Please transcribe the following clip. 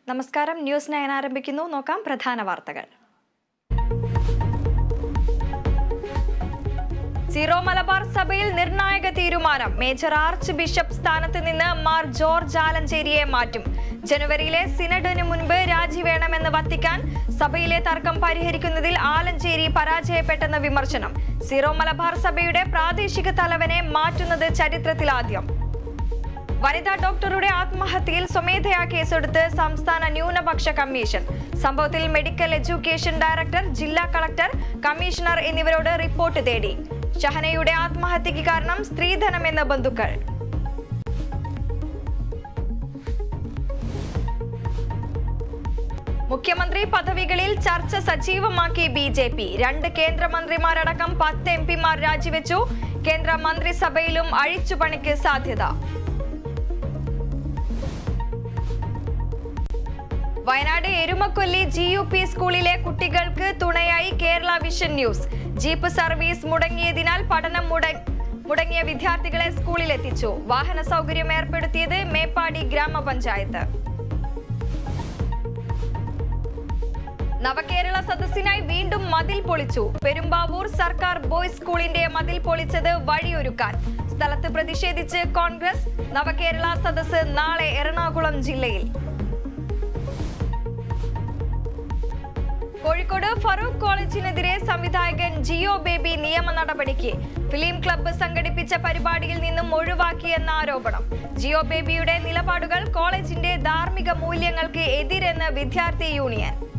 നമസ്കാരം, ന്യൂസ് 9 ആരംഭിക്കുന്നു. നോക്കാം പ്രധാന വാർത്തകൾ. സീറോ മലബാർ സഭയിൽ നിർണായക തീരുമാനം. മേജർ ആർച്ച് ബിഷപ്പ് സ്ഥാനത്ത് നിന്ന് മാർ ജോർജ് ആലഞ്ചേരിയെ മാറ്റും. ജനുവരിയിലെ സിനഡിന് മുൻപ് രാജിവേണമെന്ന് വത്തിക്കാൻ. സഭയിലെ തർക്കം പരിഹരിക്കുന്നതിൽ ആലഞ്ചേരി പരാജയപ്പെട്ടെന്ന വിമർശനം. സീറോ മലബാർ സഭയുടെ പ്രാദേശിക തലവനെ മാറ്റുന്നത് ചരിത്രത്തിലാദ്യം. വനിതാ ഡോക്ടറുടെ ആത്മഹത്യയിൽ സ്വമേധയാ കേസെടുത്ത് സംസ്ഥാന ന്യൂനപക്ഷ കമ്മീഷൻ. സംഭവത്തിൽ മെഡിക്കൽ എഡ്യൂക്കേഷൻ ഡയറക്ടർ, ജില്ലാ കളക്ടർ, കമ്മീഷണർ എന്നിവരോട് റിപ്പോർട്ട് തേടി. ഷഹനയുടെ ആത്മഹത്യക്ക് കാരണം സ്ത്രീധനമെന്ന് ബന്ധുക്കൾ. മുഖ്യമന്ത്രി പദവികളിൽ ചർച്ച സജീവമാക്കി BJP. 2 കേന്ദ്രമന്ത്രിമാരടക്കം 10 MP-മാർ രാജിവെച്ചു. കേന്ദ്ര മന്ത്രിസഭയിലും അഴിച്ചുപണിക്ക് സാധ്യത. വയനാട് എരുമക്കൊല്ലി GUP സ്കൂളിലെ കുട്ടികൾക്ക് തുണയായി Kerala vision news. Jeep service മുടങ്ങിയതിനാൽ പഠനം മുടങ്ങിയ വിദ്യാർത്ഥികളെ സ്കൂളിലെത്തിച്ചു. വാഹന സൗകര്യം ഏർപ്പെടുത്തിയത് മേപ്പാടി ഗ്രാമപഞ്ചായത്ത്. നവകേരള സദസ്സിനായി വീണ്ടും മതിൽ പൊളിച്ചു. പെരുമ്പാവൂർ സർക്കാർ ബോയ്സ് സ്കൂളിന്റെ മതിൽ പൊളിച്ചത് വഴിയൊരുക്കാൻ. സ്ഥലത്ത് പ്രതിഷേധിച്ച് കോൺഗ്രസ്. നവകേരള സദസ്സ് നാളെ എറണാകുളം ജില്ലയിൽ. കോഴിക്കോട് ഫറൂഖ് കോളേജിനെതിരെ സംവിധായകൻ ജിയോ ബേബി നിയമ നടപടിക്ക്. ഫിലിം ക്ലബ്ബ് സംഘടിപ്പിച്ച പരിപാടിയിൽ നിന്നും ഒഴിവാക്കിയെന്ന ആരോപണം. ജിയോ ബേബിയുടെ നിലപാടുകൾ കോളേജിന്റെ ധാർമ്മിക മൂല്യങ്ങൾക്ക് എതിരെന്ന് വിദ്യാർത്ഥി യൂണിയൻ.